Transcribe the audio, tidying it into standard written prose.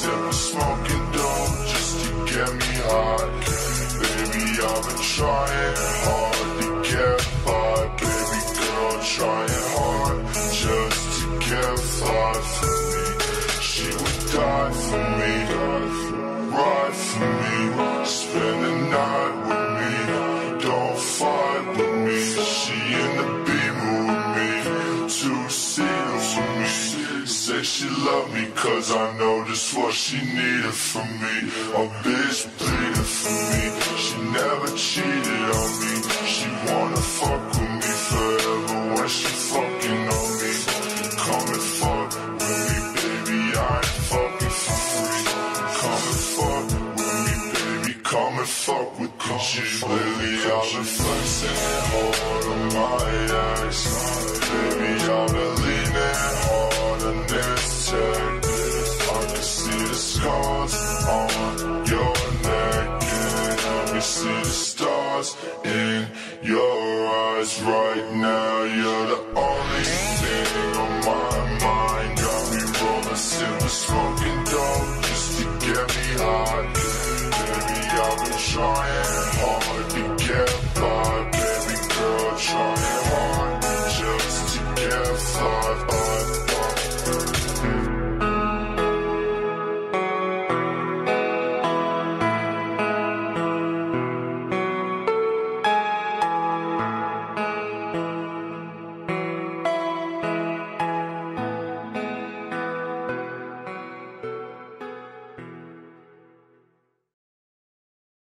Stepping, smoking dope just to get me high. Baby, I've been trying hard to get by. Baby girl, trying hard just to get fly for me. She would die for me, ride for me, spend the night with me, don't fight with me. She in the Beamer with me, two-seater with me. Say she love me cause I know just what she needed from me. A bitch bleeding for me, she never cheated on me. She wanna fuck with me forever when she fucking on me. Come and fuck with me, baby, I ain't fucking for free. Come and fuck with me, baby, come and fuck with me. Lately I've been flexing hard on my ass. Baby, I've been leaning hard on this tech. I can see the scars on your neck, and I can see the stars in your eyes right now.